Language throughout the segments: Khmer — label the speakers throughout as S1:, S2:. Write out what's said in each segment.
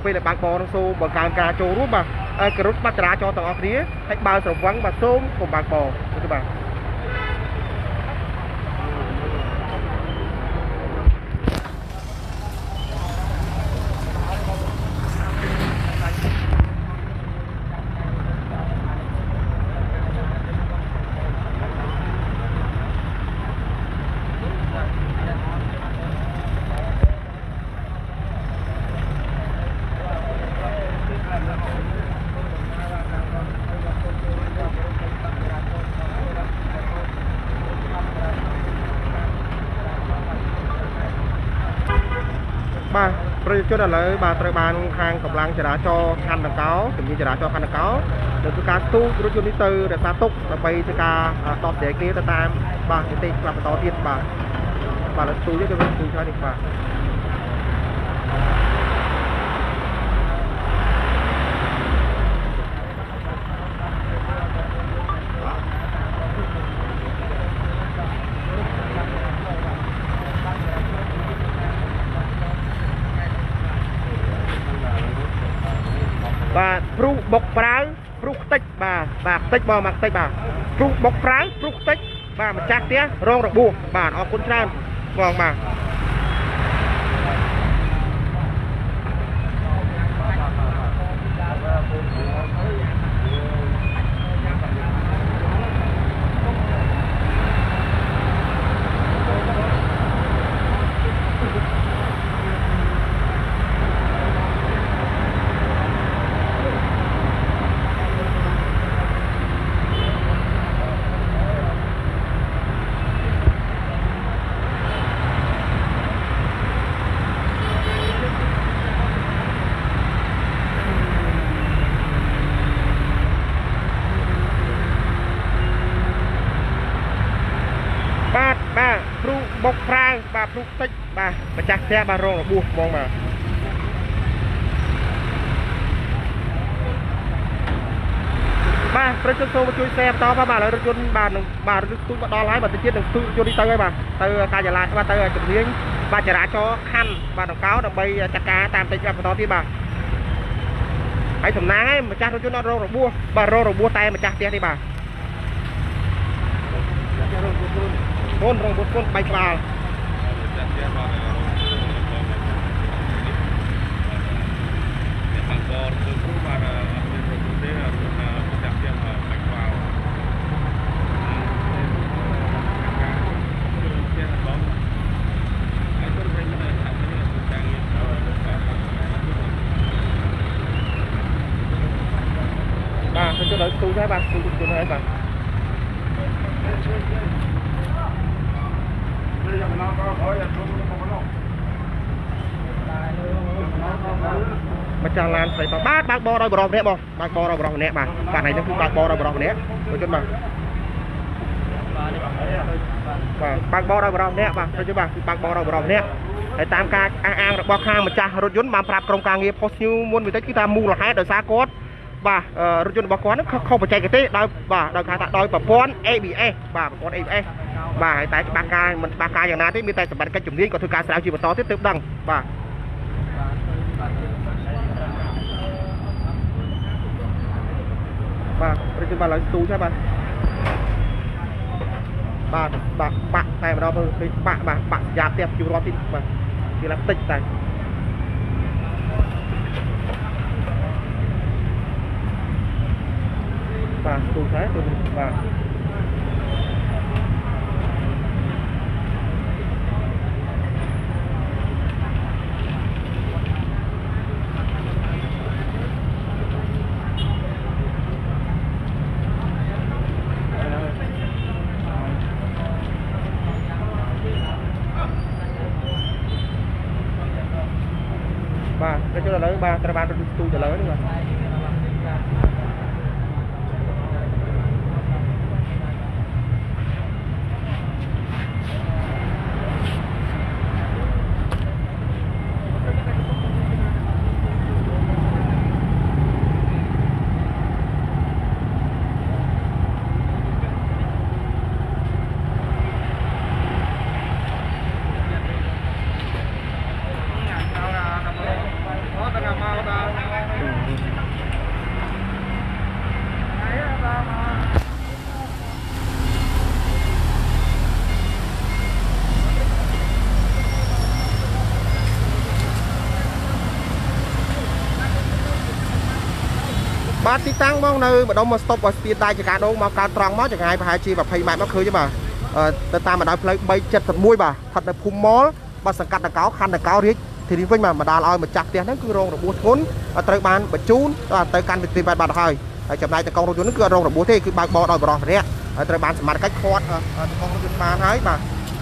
S1: ពេលដែលបាក់បោនឹងសូមបង្កើនការចូលរួមបាទគោរពបច្ចរាចរទាំងអស់គ្នាហើយបើស្រវឹងបាទសូមកុំបាក់បោទៅបាទបាទប្រជាជនឥឡូវបាទត្រូវបានខាងកម្លាំងចរាចរណ៍ខណ្ឌដង្កោជំនាញចរាចរណ៍ខណ្ឌដង្កោនៅធ្វើការស្ទូចរថយន្តនេះទៅរក្សាទុកដើម្បីធ្វើការដោះស្រាយគ្នាទៅតាមបាទនីតិខ្លះបន្តទៀតបាទស្ទូចទៅវិញស្ទូចហើយនេះបាទបាទព្រុសបុកប្រាវព្រុសខ្ទេចបាទខ្ទេចបងមកខ្ទេចបាទព្រុសបុកប្រាវព្រុសខ្ទេចបាទម្ចាស់ផ្ទះរងរបួសបាទអរគុណច្រើនបងបាទព្រុសបុកប្រាវបាទព្រុសខ្ទេចបាទម្ចាស់ផ្ទះបាទរងរបួសបងបាទបាទប្រជាជនសូមជួយแชร์បន្តបាទឥឡូវរថយន្តបាទនឹងបាទរថយន្តស្ទូចមកដល់ហើយបាទទៅទៀតនឹងស្ទូចរថយន្តនេះទៅហើយបាទទៅការិយាល័យបាទទៅជំនាញបាទចរាចរណ៍ខណ្ឌបាទដង្កោដើម្បីចាត់ការតាមតិចបន្តទៀតបាទហើយសំណាងឯងម្ចាស់រថយន្តអត់រងរបួសបាទរងរបួសតែម្ចាស់ផ្ទះនេះបាទកូនរងកូនបែកក្បាលបាទទៅដល់ទូហើយបាទទូហើយបាទម្ចាស់ឡានស្រីបងបាទបើកបរឲ្យបរិសម្នាក់បងបើកបរឲ្យបរិសម្នាក់បាទនេះគឺបើកបរឲ្យបរិសម្នាក់ទៅជិតបាទបើកបរឲ្យបរិសម្នាក់បាទទៅជិតបាទគឺបើកបរឲ្យបរិសម្នាក់ហើយតាមការអះអាងរបស់ខាងម្ចាស់រថយន្តបានប្រាប់ក្រុមការងារ Post New មុនបន្តិចគឺថាមូលហេតុដោយសារគាត់បាទរថយន្តរបស់គាត់ខុសបច្ចេកទេសដោយការថាដោយប្រព័ន្ធ ABS បាទប្រព័ន្ធ ABS បាទហើយតែច្បាស់ការមិនច្បាស់ការយ៉ាងណាទេមានតែសម្បត្តិកិច្ចជំនាញគាត់ធ្វើការស្រាវជ្រាវបន្តទៀតទើបដឹងបាទប្រជាជនបាទឡើងស្ទូចហើយបាទបាក់តែម្ដងទៅបាក់យ៉ាផ្ទះជួរត់ទៀតបាទវាឡើងតិចតែបាទស្ទូចហើយបាទ បាទទៅចូលឥឡូវបាទត្រូវបានរត់ទូចឥឡូវនេះបាទបាទទីតាំងមកនៅម្ដុំមកស្តុបឲ្យស្ពានដៃចកាដូងមកកើតត្រង់មកចង្អាយប្រហែលជា20ម៉ែត្រមកឃើញទេបាទទៅតាមបណ្ដោយផ្លូវ371បាទស្ថិតនៅភូមិម៉លបាទសង្កាត់តកោខណ្ឌតកោរាជធានីវិញបាទបណ្ដាលឲ្យម្ចាស់ផ្ទះហ្នឹងគឺរងរបួសធ្ងន់ត្រូវបានបញ្ជូនទៅកាន់វិទ្យាល័យបាត់ហើយចំណែកតកោរថយន្តហ្នឹងគឺអត់រងរបួសទេគឺបើកបរដោយបរិសម្នាក់ហើយត្រូវបានសមត្ថកិច្ចឃាត់តកោរថយន្តបានហើយបាទ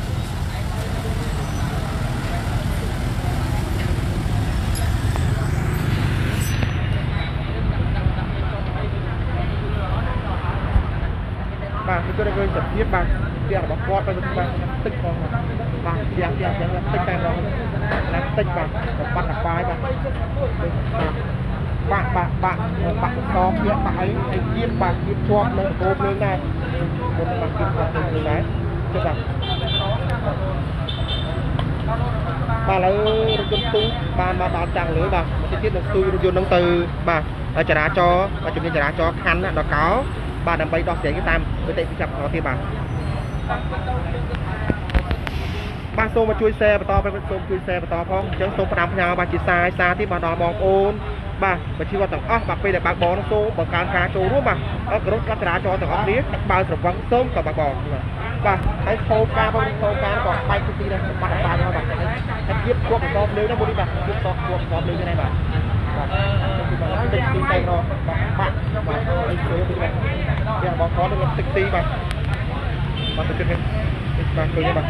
S1: បាទគឺគាត់ឃើញសភាពបាទផ្ទះរបស់គាត់ទៅបាទទឹកផងបាទផ្ទះទឹកតែម្ដងណាទឹកបាទបាត់អបាយបាទបាក់កកទៀតបាក់អីទៀតបាទទៀតជាប់នៅកោភ្លើងដែរមុនបាទទៀតជាប់ភ្លើងដែរចុះបាទបាទឥឡូវរថយន្តទូបានមកដល់ចាំងលើបាទមកទៀតនឹងទូរថយន្តនឹងទៅបាទចរាចរណ៍ជំនាញចរាចរណ៍ខណ្ឌដល់កោបាទដើម្បីដោះស្រាយគេតាមវិធីចាប់បន្តទៀតបាទសូមមកជួយ share បន្តសូមជួយ share បន្តផងអញ្ចឹងសូមផ្ដាំផ្ញើបាទជាសារទៀតមកដល់បងប្អូនបាទប្រជាពលរដ្ឋទាំងអស់បាទពេលដែលបើកបរនោះសូមបង្កើនការចូលរួមបាទក្រុមកាត់ចរាចរណ៍ទាំងអស់គ្នាបើកស្រវឹងសូមក៏បើកបរបាទហើយខោការផងខោការក៏បែកទីដែរបាត់បាយមកបាទហើយទៀតគប់កបលើដែរមួយនេះបាទគប់កបលើនេះដែរបាទបាទទឹកទីតែរបាទអីជួយទៅបាទយ៉ាងបងប្អូននឹងទឹកទីបាទបាទទៅជិតនេះបាទឃើញទេបាទ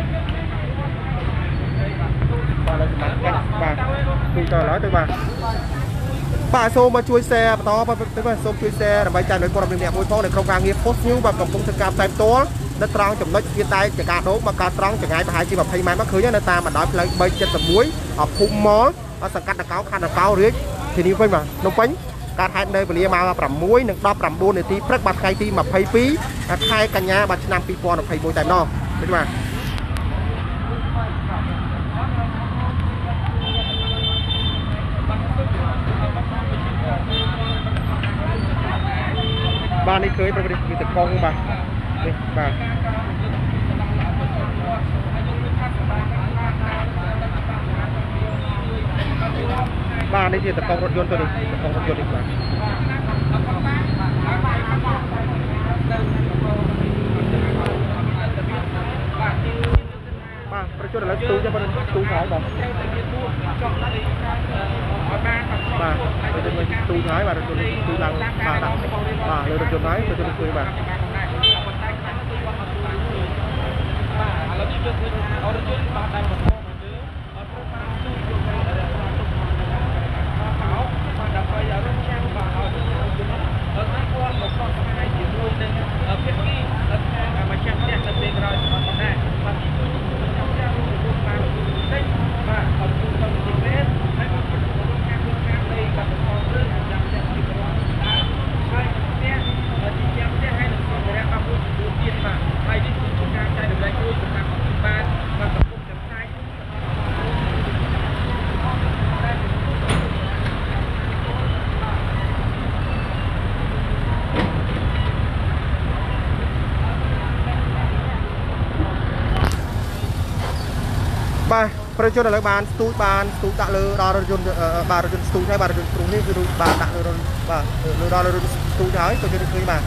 S1: បាទលើសម្រាប់កាត់បាទគឺតឡើយទៅបាទសូមមកជួយ share បន្តទៅបាទសូមជួយ share ដើម្បីចែករំលែកព័ត៌មានអ្នកមួយផងនៅក្រុមការងារ Post News បាទកំពុងធ្វើការផ្សាយផ្ទាល់នៅត្រង់ចំណុចស្ពានដៃចកាដូងមកកើតត្រង់ចម្ងាយប្រហែលជា20ម៉ែត្រមកឃើញនៅតាមបណ្ដោយផ្លូវ371ភូមិម៉លសង្កាត់តកោខណ្ឌតកោរាជធានីវិញបាទភ្នំពេញកើតហេតុនៅវេលាម៉ោង6:19 នាទីព្រឹកបាទថ្ងៃទី22ខែកញ្ញាបាទឆ្នាំ2021តែម្ដងឃើញបាទបាទនេះឃើញប្រវត្តិគឺតកងបាទនេះបាទបាទនេះជាតកងរថយន្តទៅនេះតកងរថយន្តនេះបាទប្រជុំឥឡូវទូចាំទូហើយបាទបាទទៅទៅទូហើយបាទរថយន្តទូឡើងបាទដាក់បាទលើរថយន្តហើយទៅទៅជួយបាទឥឡូវនេះគឺអរជូនបាទដែលបន្តមកលើអត់បានទូយកបាទដើម្បីរំខានបាទអត់ទៅអត់គាត់មកខកស្ងាយជាមួយនឹងភាគីអត់ខាងម្ចាស់ផ្ទះទៅពេលក្រោយបាទដែរបាទទីទូម្ចាស់ផ្ទះរួមបានតិចបាទអត់ទូទៅទីពេទ្យហើយមកខាងនេះបាទបន្តរឿងម្ចាស់ផ្ទះទីក្រោយហើយផ្ទះទីជាផ្ទះហើយនឹងសម្ភារៈរបស់មួយទៀតបាទហើយនេះគឺការចែករំលែកមួយសម្រាប់បាទកំពុងចំណាយបាទប្រជាជនឥឡូវបានស្ទូចដាក់លើដល់រថយន្តបាទរថយន្តស្ទូចហើយបាទរថយន្តគ្រូនេះគឺបានដាក់លើបាទលើដល់រថយន្តស្ទូចហើយប្រជាជនឃើញបាទ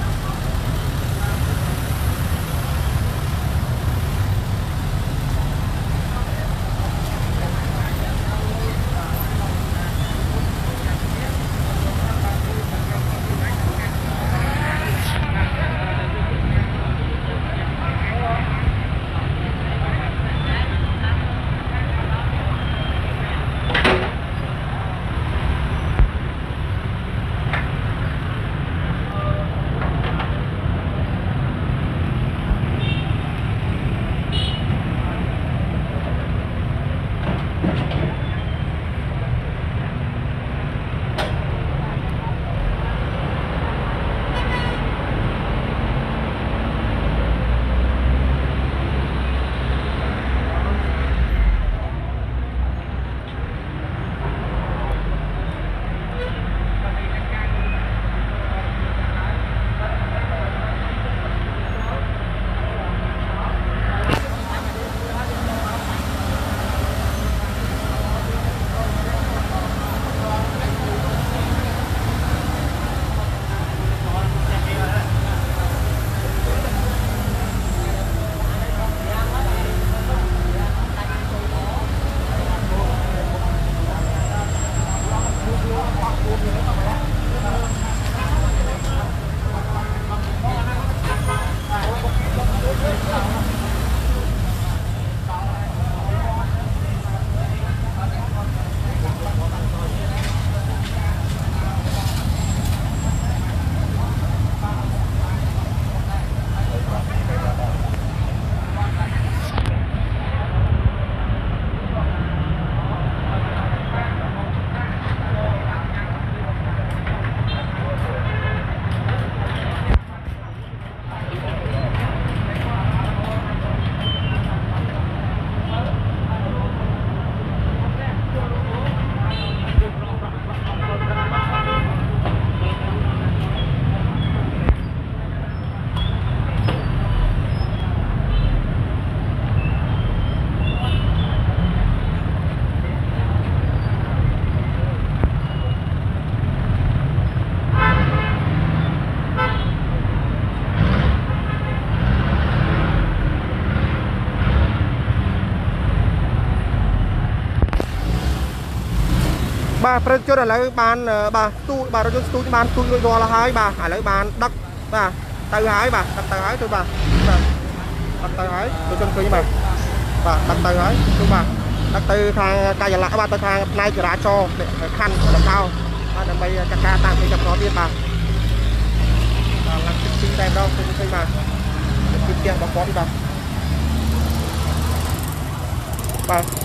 S1: bà phần cho là lấy bàn bà tu bà rồi tu bàn tu rồi đo là hai bà hãy lấy bàn đắc bà tay hái bà đặt tay hái thôi bà đặt tay hái tôi chân cây bà đặt tay hái thôi bà đặt từ thang cây lạ bà từ thang này ra cho để khăn là sao để bây cả ca tạm đi gặp nó đi bà làm cái tem đâu tôi cây bà cái tiền bà có đi bà